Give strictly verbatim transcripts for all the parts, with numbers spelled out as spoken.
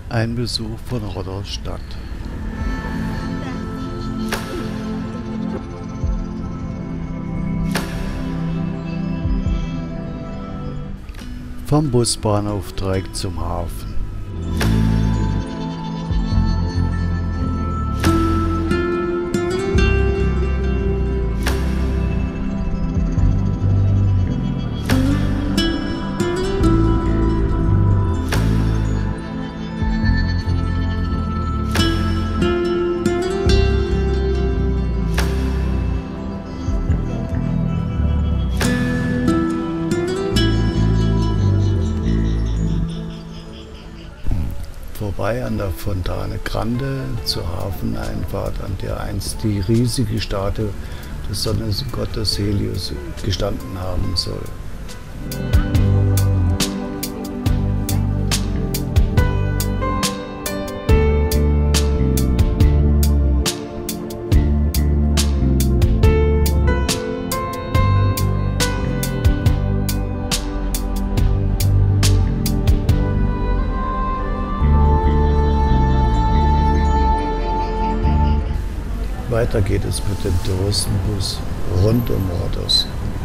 Ein Besuch von Rotterstadt. Vom Busbahnhof direkt zum Hafen. Vorbei an der Fontane Grande zur Hafeneinfahrt, an der einst die riesige Statue des Sonnengottes Helios gestanden haben soll. Weiter geht es mit dem Touristenbus rund um Rodos.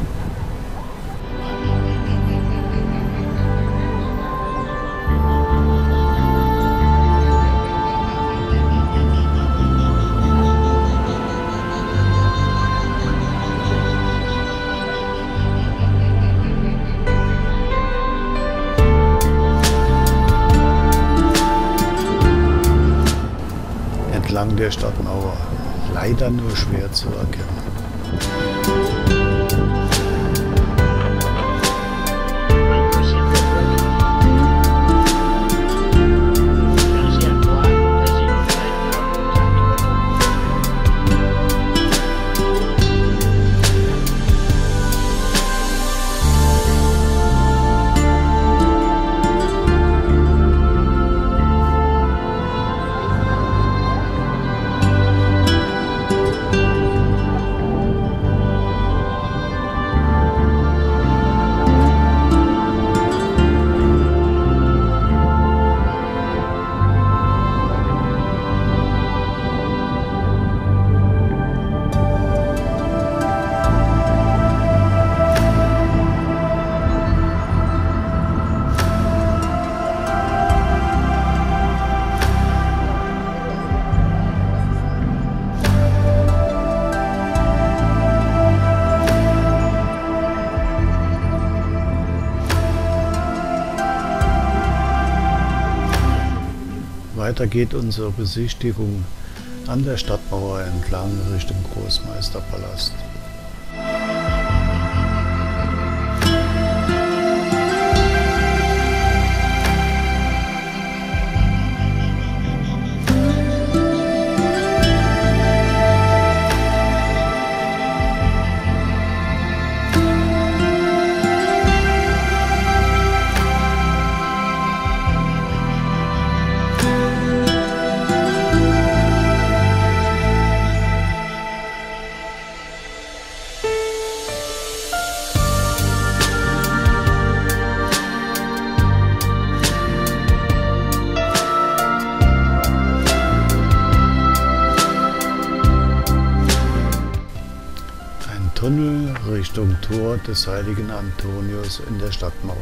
Entlang der Stadtmauer. Leider nur schwer zu erkennen. Weiter geht unsere Besichtigung an der Stadtmauer entlang Richtung Großmeisterpalast. Tunnel Richtung Tor des Heiligen Antonius in der Stadtmauer.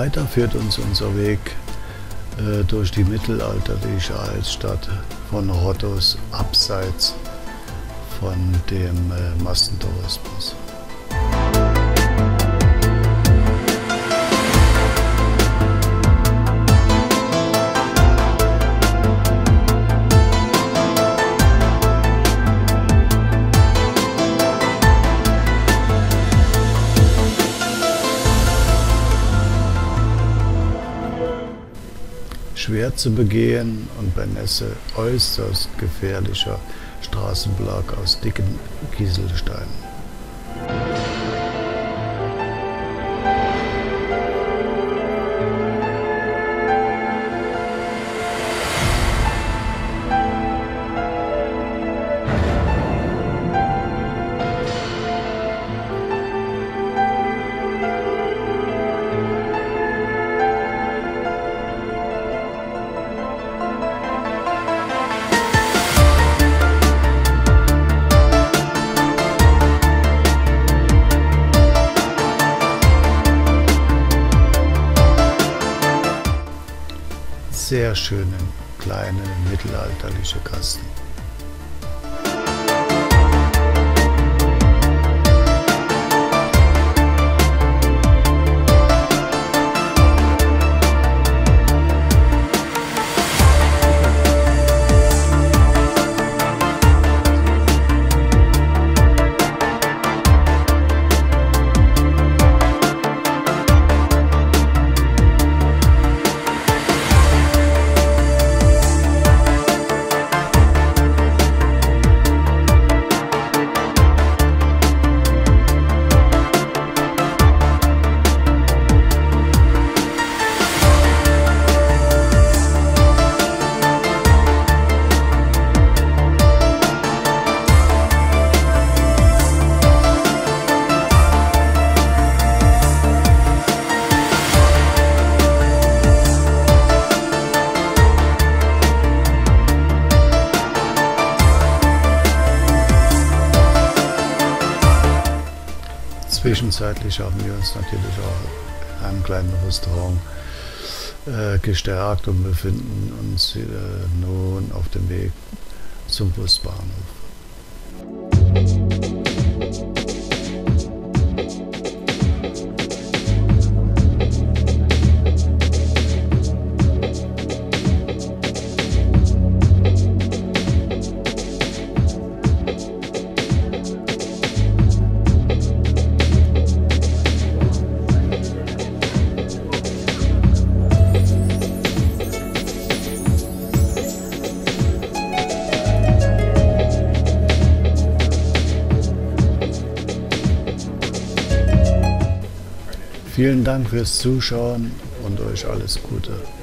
Weiter führt uns unser Weg äh, durch die mittelalterliche Altstadt von Rhodos abseits von dem äh, Massentourismus. Schwer zu begehen und bei Nässe äußerst gefährlicher Straßenbelag aus dicken Kieselsteinen. Sehr schöne, kleine, mittelalterliche Gassen. Zwischenzeitlich haben wir uns natürlich auch in einem kleinen Restaurant äh, gestärkt und befinden uns äh, nun auf dem Weg zum Busbahnhof. Vielen Dank fürs Zuschauen und euch alles Gute.